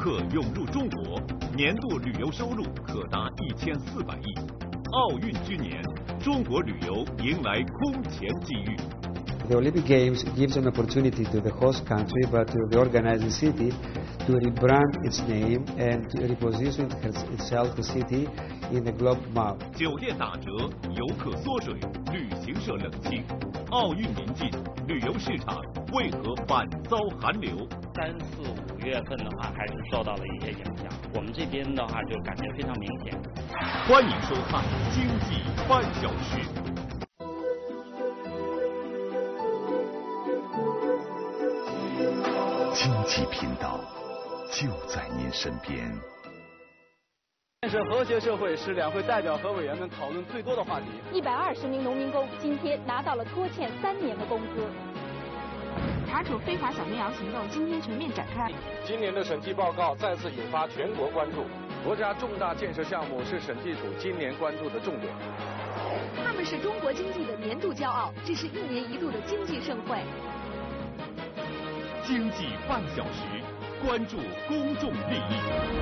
客涌入中国，年度旅游收入可达1400亿。奥运之年，中国旅游迎来空前机遇。 The Olympic Games gives an opportunity to the host country, but to the organizing city, to rebrand its name and to reposition itself, the city, in the globe map. 酒店打折，游客缩水，旅行社冷清。奥运临近，旅游市场为何反遭寒流 ？3、4、5月份的话，还是受到了一些影响。我们这边的话，就感觉非常明显。 欢迎收看《经济半小时》。 经济频道就在您身边。 建设和谐社会是两会代表和委员们讨论最多的话题。 120名农民工今天拿到了拖欠3年的工资。 查处非法小绵羊行动今天全面展开。 今年的审计报告再次引发全国关注。国家重大建设项目是审计署今年关注的重点。 他们是中国经济的年度骄傲，这是1年1度的经济盛会。 经济半小时，关注公众利益。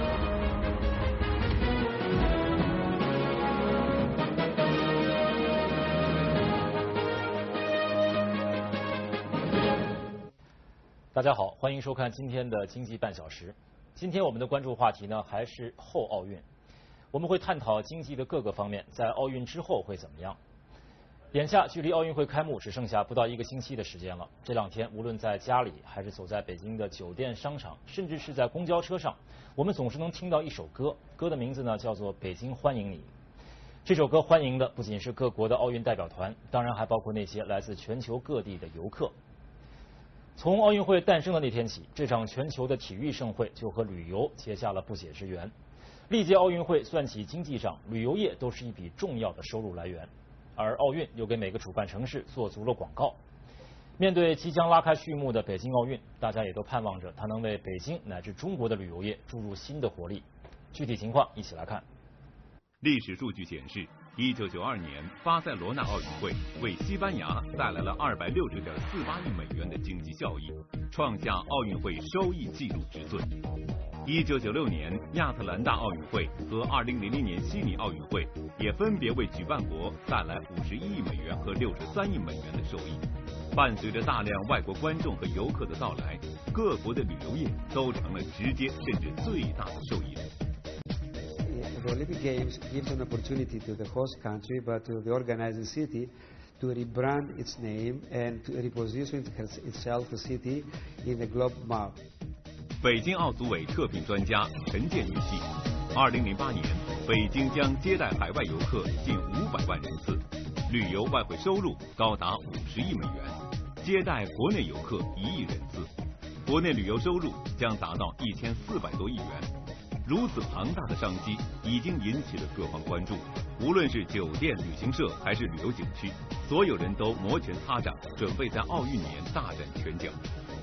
大家好，欢迎收看今天的经济半小时。今天我们的关注话题呢，还是后奥运。我们会探讨经济的各个方面，在奥运之后会怎么样。 眼下距离奥运会开幕只剩下不到1个星期的时间了。这2天，无论在家里，还是走在北京的酒店、商场，甚至是在公交车上，我们总是能听到一首歌，歌的名字呢叫做《北京欢迎你》。这首歌欢迎的不仅是各国的奥运代表团，当然还包括那些来自全球各地的游客。从奥运会诞生的那天起，这场全球的体育盛会就和旅游结下了不解之缘。历届奥运会算起经济上，旅游业都是一笔重要的收入来源。 而奥运又给每个主办城市做足了广告。面对即将拉开序幕的北京奥运，大家也都盼望着它能为北京乃至中国的旅游业注入新的活力。具体情况一起来看。 历史数据显示，1992年巴塞罗那奥运会为西班牙带来了260.48亿美元的经济效益，创下奥运会收益纪录之最。 1996年亚特兰大奥运会和2000年悉尼奥运会也分别为举办国带来51亿美元和63亿美元的收益。伴随着大量外国观众和游客的到来，各国的旅游业都成了直接甚至最大的受益人。 The Olympic Games gives an opportunity to the host country, but to the organizing city, to rebrand its name and to reposition itself, the city, in the globe map. 北京奥组委特聘专家陈建预计，2008年北京将接待海外游客近500万人次，旅游外汇收入高达50亿美元，接待国内游客1亿人次，国内旅游收入将达到1400多亿元。如此庞大的商机已经引起了各方关注，无论是酒店、旅行社还是旅游景区，所有人都摩拳擦掌，准备在奥运年大展拳脚。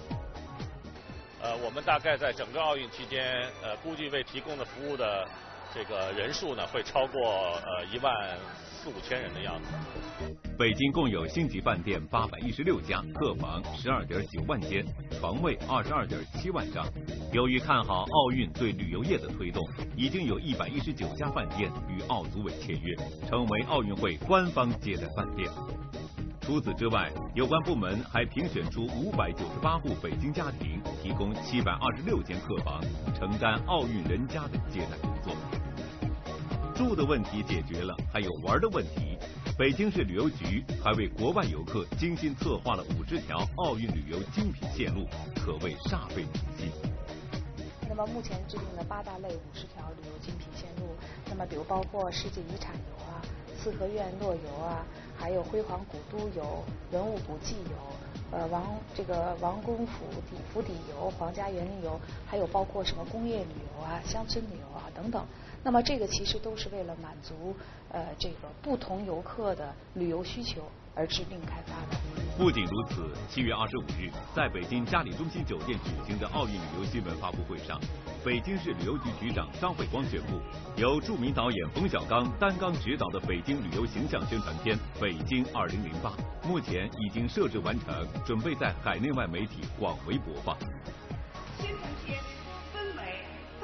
我们大概在整个奥运期间，估计为提供的服务的这个人数呢，会超过14000-5000人的样子。 北京共有星级饭店816家，客房12.9万间，床位22.7万张。由于看好奥运对旅游业的推动，已经有119家饭店与奥组委签约，成为奥运会官方接待饭店。 除此之外，有关部门还评选出598户北京家庭，提供726间客房，承担奥运人家的接待工作。住的问题解决了，还有玩的问题。北京市旅游局还为国外游客精心策划了50条奥运旅游精品线路，可谓煞费苦心。 那么目前制定的8大类50条旅游精品线路，那么比如包括世界遗产游啊、四合院落游啊，还有辉煌古都游、文物古迹游，王宫府邸游、皇家园林游，还有包括什么工业旅游啊、乡村旅游啊等等。那么这个其实都是为了满足这个不同游客的旅游需求而制定开发的。 不仅如此，7月25日，在北京嘉里中心酒店举行的奥运旅游新闻发布会上，北京市旅游局局长张慧光宣布，由著名导演冯小刚担纲执导的北京旅游形象宣传片《北京2008》，目前已经摄制完成，准备在海内外媒体广为播放。 新同学分为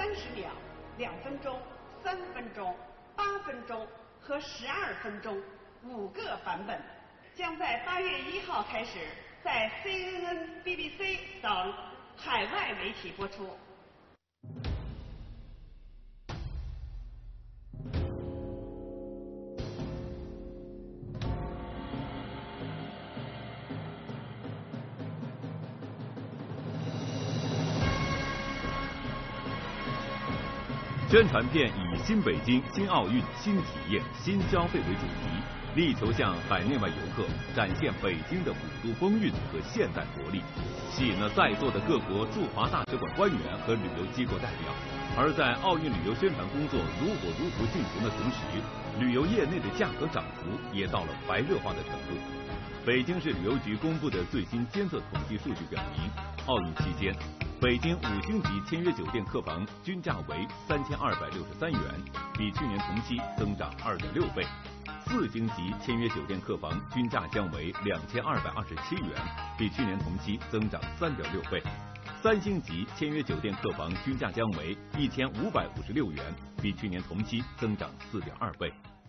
钟、3分钟、8分钟和12分钟5个版本，将在8月1号开始在 CNN、BBC 等海外媒体播出。 宣传片以新北京、新奥运、新体验、新消费为主题，力求向海内外游客展现北京的古都风韵和现代活力，吸引了在座的各国驻华大使馆官员和旅游机构代表。而在奥运旅游宣传工作如火如荼进行的同时，旅游业内的价格涨幅也到了白热化的程度。北京市旅游局公布的最新监测统计数据表明，奥运期间，北京5星级签约酒店客房均价为3263元，比去年同期增长2.6倍；4星级签约酒店客房均价将为2227元，比去年同期增长3.6倍；3星级签约酒店客房均价将为1556元，比去年同期增长4.2倍。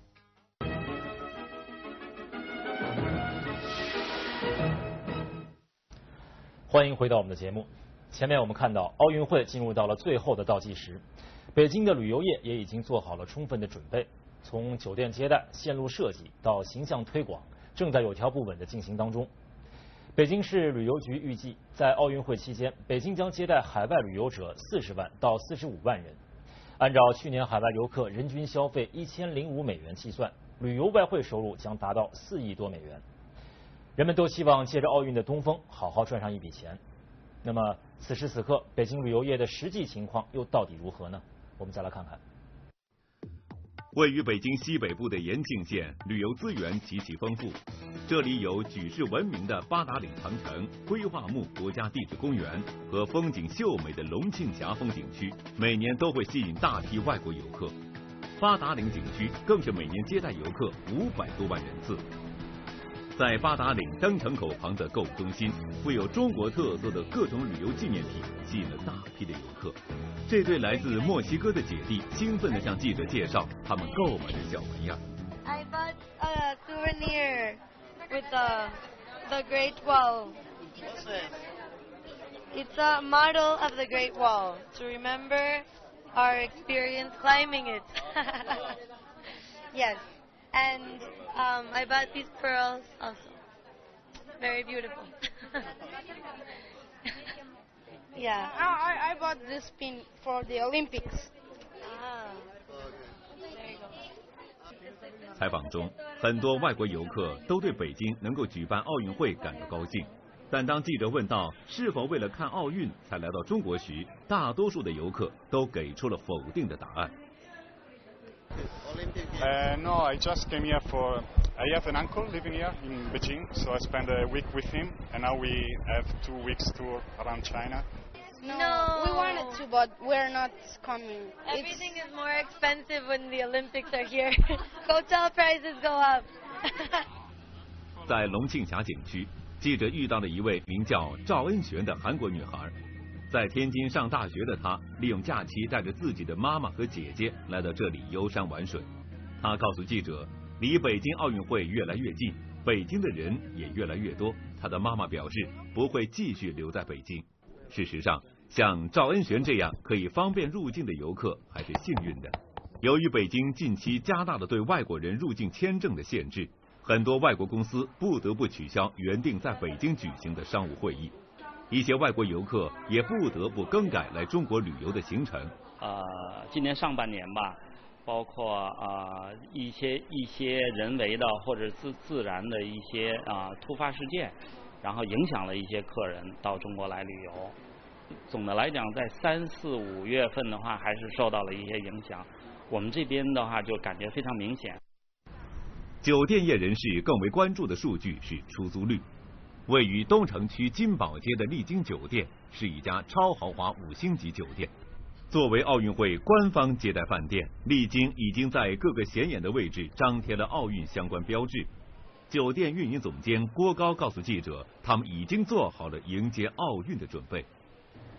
欢迎回到我们的节目。前面我们看到奥运会进入到了最后的倒计时，北京的旅游业也已经做好了充分的准备，从酒店接待、线路设计到形象推广，正在有条不紊地进行当中。北京市旅游局预计，在奥运会期间，北京将接待海外旅游者40万到45万人。按照去年海外游客人均消费1005美元计算，旅游外汇收入将达到4亿多美元。人们都希望借着奥运的东风，好好赚上一笔钱。那么此时此刻，北京旅游业的实际情况又到底如何呢？我们再来看看。 位于北京西北部的延庆县，旅游资源极其丰富。这里有举世闻名的八达岭长城、规划木国家地质公园和风景秀美的龙庆峡风景区，每年都会吸引大批外国游客。八达岭景区更是每年接待游客500多万人次。在八达岭登城口旁的购物中心，富有中国特色的各种旅游纪念品吸引了大批的游客。这对来自墨西哥的姐弟兴奋地向记者介绍他们购买的小玩意儿。 I bought a souvenir with the Great Wall. What's this? It's a model of the Great Wall to remember our experience climbing it. Yes, and I bought these pearls also. Very beautiful. Yeah. I bought this pin for the Olympics. There you go. 采访中，很多外国游客都对北京能够举办奥运会感到高兴，但当记者问到是否为了看奥运才来到中国时，大多数的游客都给出了否定的答案。 No, I just came here for. I have an uncle living here in Beijing, so I spent a week with him, and now we have 2 weeks tour around China. No, we wanted to, but we're not coming. Everything is more expensive when the Olympics are here. Hotel prices go up. 在龙庆峡景区，记者遇到了一位名叫赵恩璇的韩国女孩。在天津上大学的她，利用假期带着自己的妈妈和姐姐来到这里游山玩水。她告诉记者，离北京奥运会越来越近，北京的人也越来越多。她的妈妈表示不会继续留在北京。事实上，像赵恩璇这样可以方便入境的游客还是幸运的。由于北京近期加大了对外国人入境签证的限制，很多外国公司不得不取消原定在北京举行的商务会议，一些外国游客也不得不更改来中国旅游的行程。 今年上半年吧，包括一些人为的或者自然的一些突发事件，然后影响了一些客人到中国来旅游。总的来讲，在3、4、5月份的话，还是受到了一些影响。我们这边的话，就感觉非常明显。 酒店业人士更为关注的数据是出租率。位于东城区金宝街的丽晶酒店是一家超豪华5星级酒店。作为奥运会官方接待饭店，丽晶已经在各个显眼的位置张贴了奥运相关标志。酒店运营总监郭高告诉记者，他们已经做好了迎接奥运的准备。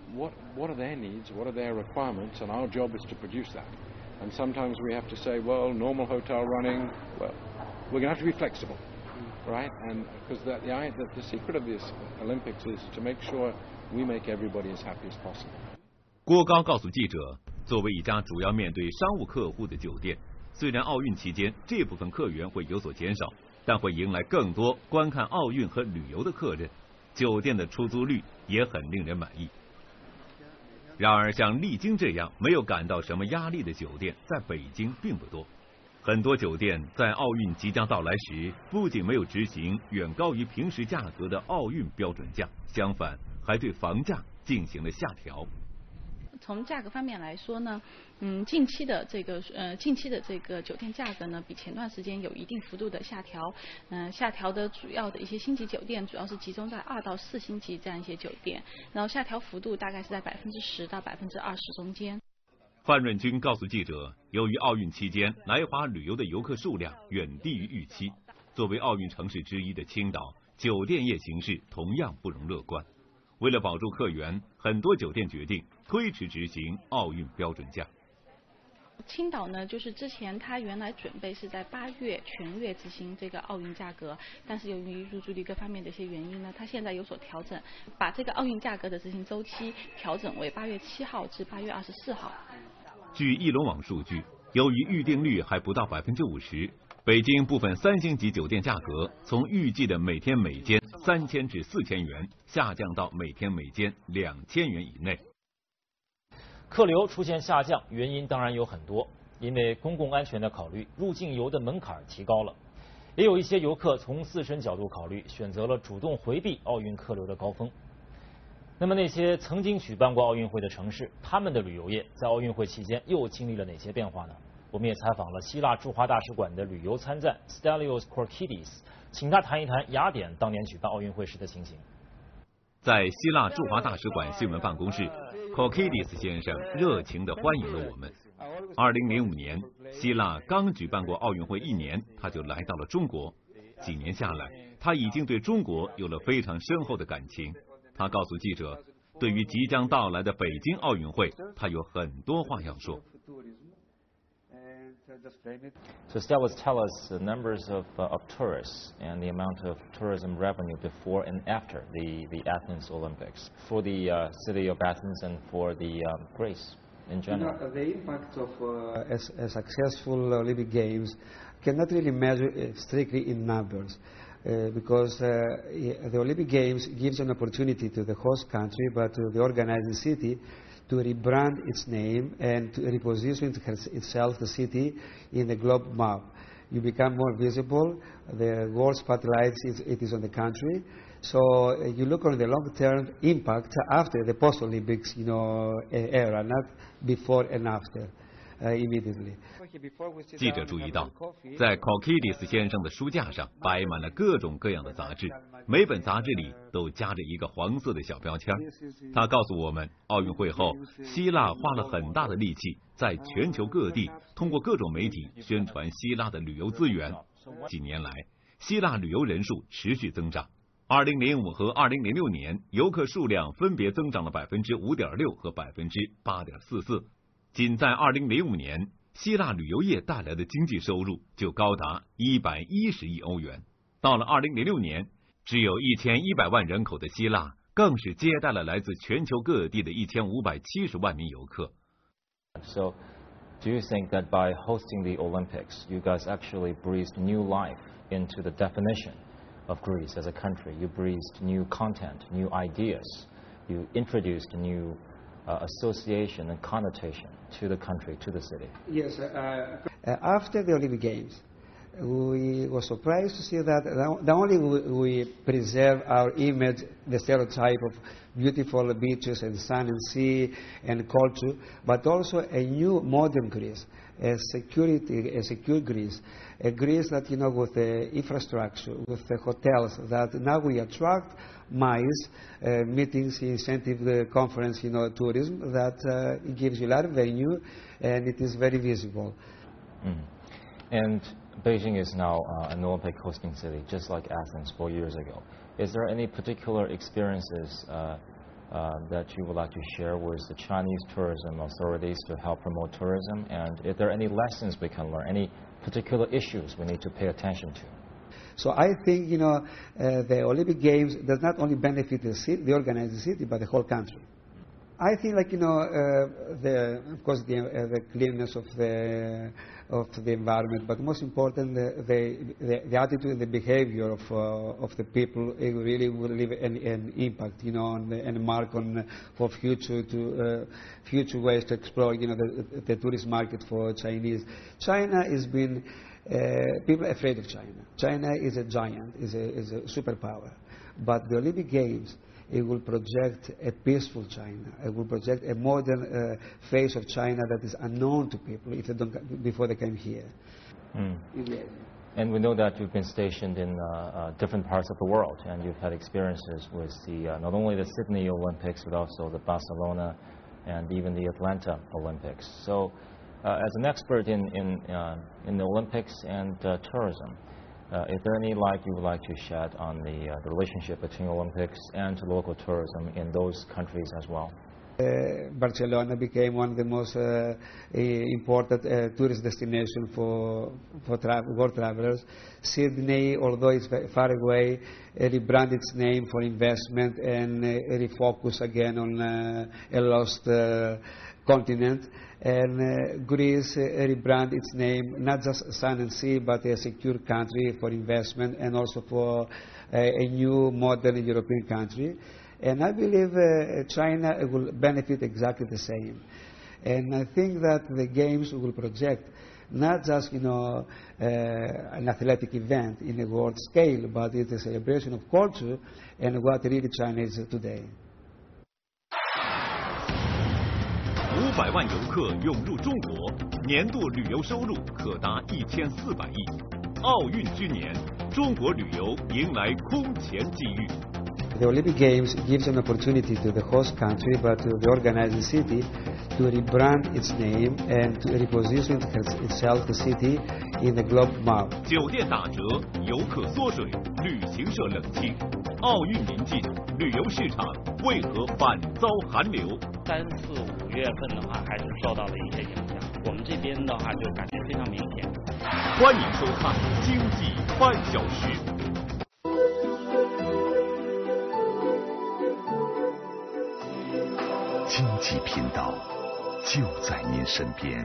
what are their needs, what are their requirements, and our job is to produce that. And sometimes we have to say, well, normal hotel running, well, we're going to have to be flexible, right? And because the secret of this Olympics is to make sure we make everybody as happy as possible. 郭高告诉记者，作为一家主要面对商务客户的酒店，虽然奥运期间这部分客源会有所减少，但会迎来更多观看奥运和旅游的客人，酒店的出租率也很令人满意。然而，像丽晶这样没有感到什么压力的酒店，在北京并不多。很多酒店在奥运即将到来时，不仅没有执行远高于平时价格的奥运标准价，相反，还对房价进行了下调。 从价格方面来说呢，近期的这个酒店价格呢，比前段时间有一定幅度的下调。下调的主要的一些星级酒店，主要是集中在2到4星级这样一些酒店，然后下调幅度大概是在10%到20%中间。 范润军告诉记者，由于奥运期间来华旅游的游客数量远低于预期，作为奥运城市之一的青岛，酒店业形势同样不容乐观。为了保住客源，很多酒店决定推迟执行奥运标准价。 青岛呢，就是之前它原来准备是在8月全月执行这个奥运价格，但是由于入住率各方面的一些原因呢，它现在有所调整，把这个奥运价格的执行周期调整为8月7号至8月24号。 据一龙网数据，由于预订率还不到50%，北京部分3星级酒店价格从预计的每天每间3000至4000元下降到每天每间2000元以内。 客流出现下降，原因当然有很多，因为公共安全的考虑，入境游的门槛提高了，也有一些游客从自身角度考虑，选择了主动回避奥运客流的高峰。那么那些曾经举办过奥运会的城市，他们的旅游业在奥运会期间又经历了哪些变化呢？我们也采访了希腊驻华大使馆的旅游参赞 Stelios Korkidis， 请他谈一谈雅典当年举办奥运会时的情形。 在希腊驻华大使馆新闻办公室， Korkidis 先生热情地欢迎了我们。2005年，希腊刚举办过奥运会1年，他就来到了中国。几年下来，他已经对中国有了非常深厚的感情。他告诉记者，对于即将到来的北京奥运会，他有很多话要说。 So Stelios, tell us the numbers of tourists and the amount of tourism revenue before and after the Athens Olympics for the city of Athens and for the Greece in general. The impact of a successful Olympic Games cannot really measure strictly in numbers. Because the Olympic Games gives an opportunity to the host country, but to the organizing city, to rebrand its name and to reposition itself, the city, in the globe map. You become more visible. The world spotlight it is on the country. So you look on the long-term impact after the post-Olympics, era, not before and after, immediately. 记者注意到，在 Korkidis 先生的书架上摆满了各种各样的杂志，每本杂志里都夹着一个黄色的小标签。他告诉我们，奥运会后，希腊花了很大的力气，在全球各地通过各种媒体宣传希腊的旅游资源。几年来，希腊旅游人数持续增长。2005和2006年，游客数量分别增长了5.6%和8.44%。仅在2005年，希腊旅游业带来的经济收入就高达110亿欧元。到了2006年，只有1100万人口的希腊，更是接待了来自全球各地的1570万名游客。 So, do you think that by hosting the Olympics, you guys actually breathed new life into the definition of Greece as a country? You breathed new content, new ideas. You introduced new association and connotation to the country, to the city. Yes, after the Olympic Games, we were surprised to see that not only we preserve our image, the stereotype of beautiful beaches and sun and sea and culture, but also a new modern Greece, a secure Greece, a Greece that, with the infrastructure, with the hotels, that now we attract MICE, meetings, incentive conference, tourism, that it gives you a lot of revenue and it is very visible. And Beijing is now an Olympic hosting city, just like Athens 4 years ago. Is there any particular experiences that you would like to share with the Chinese tourism authorities to help promote tourism? And if there are any lessons we can learn, any particular issues we need to pay attention to? So I think, the Olympic Games does not only benefit the city, the organizing city, but the whole country. I think, of course, the cleanness of the environment, but most important, the attitude and the behavior of the people, it really will leave an impact, and a mark for future ways to explore, the tourist market for Chinese. China has been. People are afraid of China. China is a giant, is a superpower. But the Olympic Games, it will project a peaceful China. It will project a modern face of China that is unknown to people before they came here. Yeah. And we know that you've been stationed in different parts of the world, and you've had experiences with not only the Sydney Olympics, but also the Barcelona and even the Atlanta Olympics. So, as an expert in the Olympics and tourism, is there any light you would like to shed on the relationship between Olympics and local tourism in those countries as well? Barcelona became one of the most important tourist destinations for world travelers. Sydney, although it's far away, rebranded its name for investment and refocus again on a lost continent. And Greece rebranded its name, not just sun and sea, but a secure country for investment and also for a new modern European country. And I believe China will benefit exactly the same. And I think that the Games will project not just, an athletic event in a world scale, but it's a celebration of culture and what really China is today. 500万游客涌入中国，年度旅游收入可达1400亿。奥运之年，中国旅游迎来空前机遇。 The Olympic Games gives an opportunity to the host country, but to the organizing city, to rebrand its name and to reposition itself, the city, in the globe map. 酒店打折，游客缩水，旅行社冷清。奥运临近，旅游市场为何反遭寒流 ？3、4、5月份的话，还是受到了一些影响。我们这边的话，就感觉非常明显。 欢迎收看《经济半小时》。 经济频道就在您身边。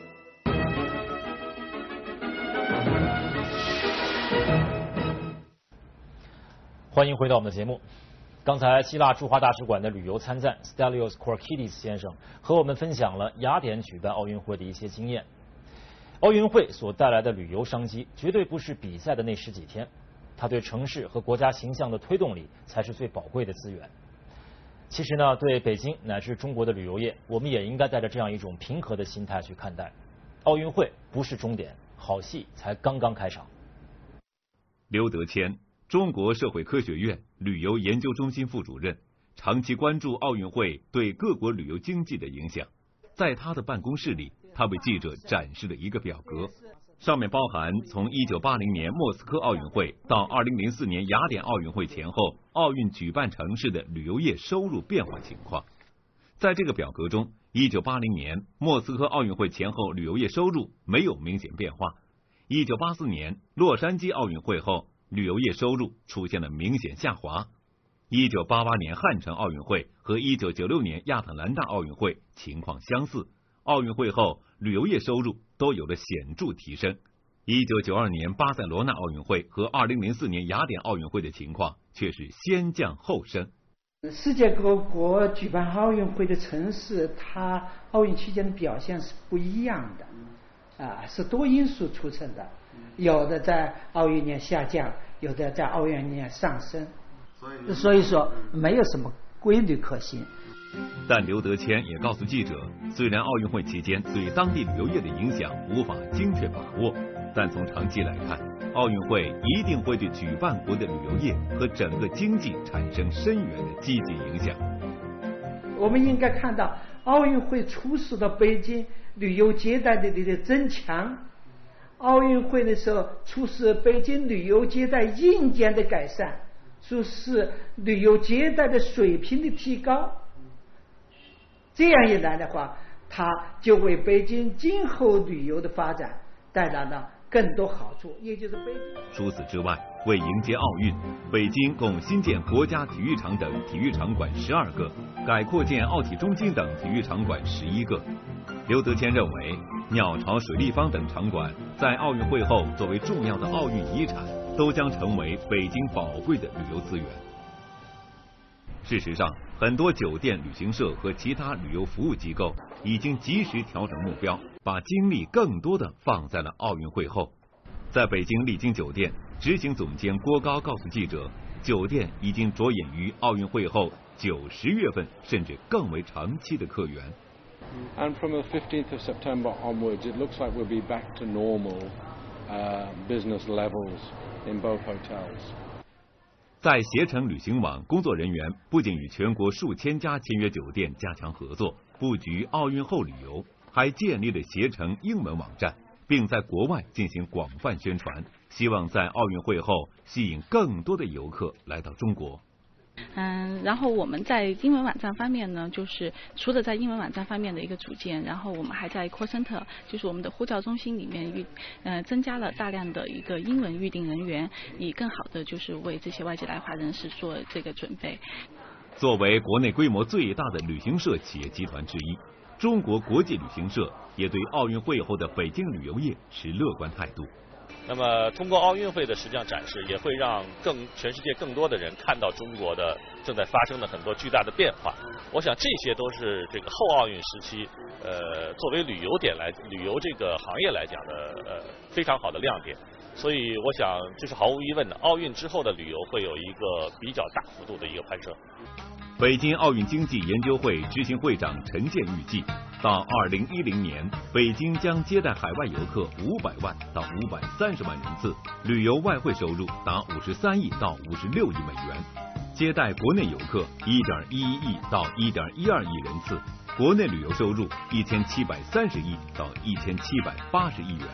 欢迎回到我们的节目。刚才希腊驻华大使馆的旅游参赞 Stelios Korkidis 先生和我们分享了雅典举办奥运会的一些经验。奥运会所带来的旅游商机，绝对不是比赛的那10几天，它对城市和国家形象的推动力才是最宝贵的资源。 其实呢，对北京乃至中国的旅游业，我们也应该带着这样一种平和的心态去看待。奥运会不是终点，好戏才刚刚开场。 刘德谦，中国社会科学院旅游研究中心副主任，长期关注奥运会对各国旅游经济的影响。在他的办公室里，他为记者展示了一个表格。 上面包含从1980年莫斯科奥运会到2004年雅典奥运会前后奥运举办城市的旅游业收入变化情况。在这个表格中，1980年莫斯科奥运会前后旅游业收入没有明显变化。1984年洛杉矶奥运会后，旅游业收入出现了明显下滑。1988年汉城奥运会和1996年亚特兰大奥运会情况相似，奥运会后旅游业收入 都有了显著提升。1992年巴塞罗那奥运会和2004年雅典奥运会的情况却是先降后升。 世界各国举办奥运会的城市，它奥运期间的表现是不一样的，是多因素促成的，有的在奥运年下降，有的在奥运年上升，所以说没有什么规律可循。 但刘德谦也告诉记者，虽然奥运会期间对当地旅游业的影响无法精确把握，但从长期来看，奥运会一定会对举办国的旅游业和整个经济产生深远的积极影响。 我们应该看到，奥运会促使了北京旅游接待的增强，奥运会的时候促使北京旅游接待硬件的改善，促使旅游接待的水平的提高。 这样一来的话，它就为北京今后旅游的发展带来了更多好处，也就是北京。 除此之外，为迎接奥运，北京共新建国家体育场等体育场馆12个，改扩建奥体中心等体育场馆11个。刘德谦认为，鸟巢、水立方等场馆在奥运会后作为重要的奥运遗产，都将成为北京宝贵的旅游资源。事实上，很多酒店、旅行社和其他旅游服务机构已经及时调整目标，把精力更多的放在了奥运会后。在北京丽晶酒店，执行总监郭高告诉记者，酒店已经着眼于奥运会后9、10月份甚至更为长期的客源。 And from the 15th of September onwards, it looks like we'll be back to normal business levels in both hotels. 在携程旅行网，工作人员不仅与全国数千家签约酒店加强合作，布局奥运后旅游，还建立了携程英文网站，并在国外进行广泛宣传，希望在奥运会后吸引更多的游客来到中国。 然后我们在英文网站方面呢，就是除了在英文网站方面的一个组建，然后我们还在 call center， 就是我们的呼叫中心里面增加了大量的一个英文预订人员，以更好的就是为这些外籍来华人士做这个准备。 作为国内规模最大的旅行社企业集团之一，中国国际旅行社也对奥运会后的北京旅游业持乐观态度。 那么通过奥运会的实际上展示，也会让全世界更多的人看到中国的正在发生的很多巨大的变化。我想这些都是这个后奥运时期作为旅游这个行业来讲的非常好的亮点。所以我想这是毫无疑问的，奥运之后的旅游会有一个比较大幅度的一个攀升。 北京奥运经济研究会执行会长陈健预计，到2010年，北京将接待海外游客500万到530万人次，旅游外汇收入达53亿到56亿美元，接待国内游客1.11亿到1.12亿人次，国内旅游收入1730亿到1780亿元。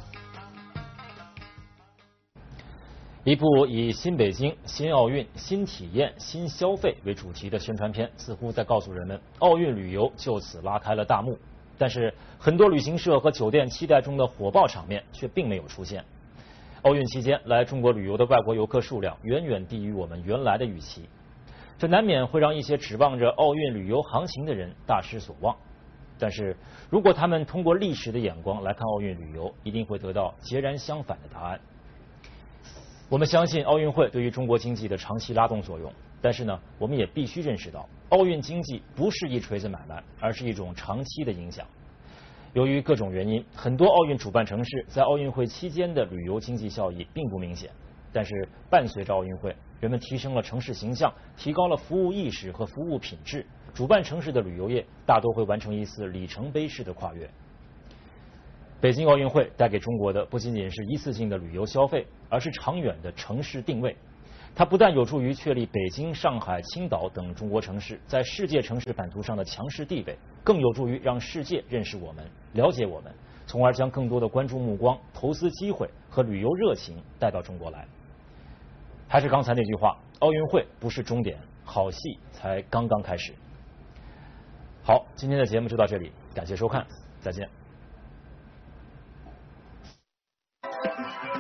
一部以新北京、新奥运、新体验、新消费为主题的宣传片，似乎在告诉人们，奥运旅游就此拉开了大幕。但是，很多旅行社和酒店期待中的火爆场面却并没有出现。奥运期间来中国旅游的外国游客数量远远低于我们原来的预期，这难免会让一些指望着奥运旅游行情的人大失所望。但是，如果他们通过历史的眼光来看奥运旅游，一定会得到截然相反的答案。我们相信奥运会对于中国经济的长期拉动作用，但是呢，我们也必须认识到，奥运经济不是一锤子买卖，而是一种长期的影响。由于各种原因，很多奥运主办城市在奥运会期间的旅游经济效益并不明显。但是伴随着奥运会，人们提升了城市形象，提高了服务意识和服务品质，主办城市的旅游业大多会完成一次里程碑式的跨越。北京奥运会带给中国的不仅仅是一次性的旅游消费，而是长远的城市定位。它不但有助于确立北京、上海、青岛等中国城市在世界城市版图上的强势地位，更有助于让世界认识我们、了解我们，从而将更多的关注目光、投资机会和旅游热情带到中国来。还是刚才那句话，奥运会不是终点，好戏才刚刚开始。好，今天的节目就到这里，感谢收看，再见。